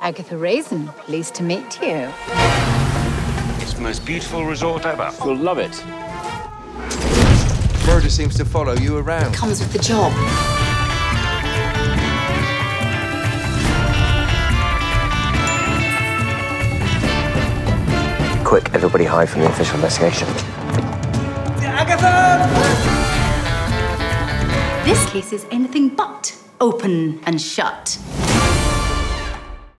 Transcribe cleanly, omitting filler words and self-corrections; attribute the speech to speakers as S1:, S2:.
S1: Agatha Raisin, pleased to meet you.
S2: It's the most beautiful resort ever.
S3: You'll love it.
S4: Murder seems to follow you around.
S1: Comes with the job.
S5: Quick, everybody hide from the official investigation.
S4: Agatha!
S1: This case is anything but open and shut.